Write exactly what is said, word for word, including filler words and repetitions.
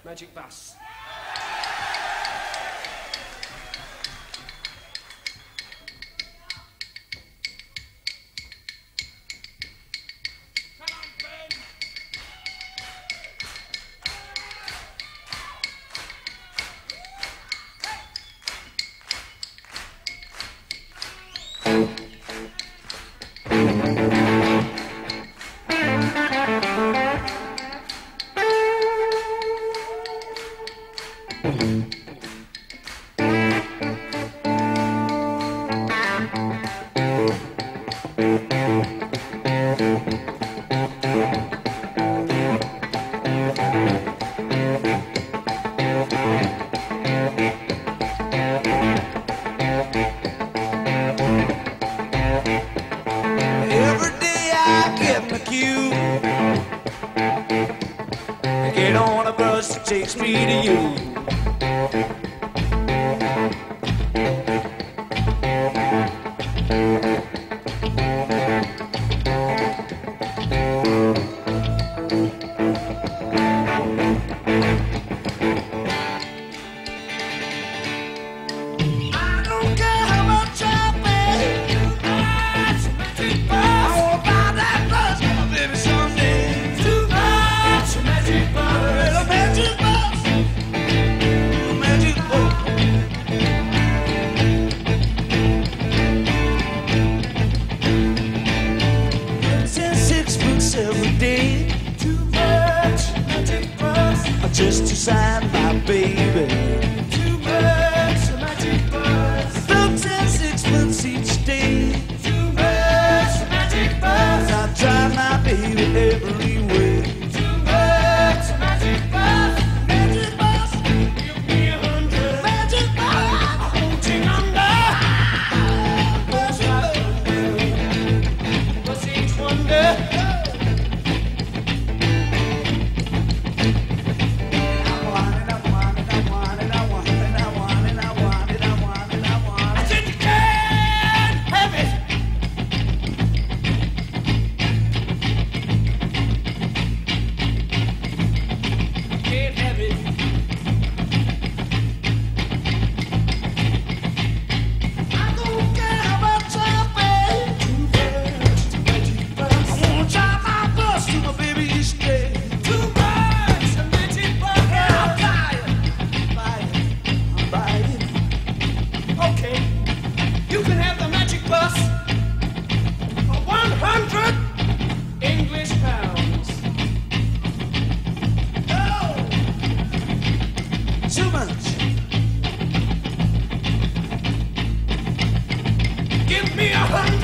Magic Bus. Get on a bus that takes me to you. I don't care how much I pay. I won't buy that bus, baby, someday. Too much magic bus, little magic bus, little magic bus. Ten sixpence every day. Too much magic bus, just to sign my baby. Too much magic bus, ten sixpence each day. Too much magic bus, I drive my baby every way. Too much magic bus, magic bus, give me a hundred. Magic bus, I'm holding under. Bus right, bus each wonder. Too much. Give me a hundred.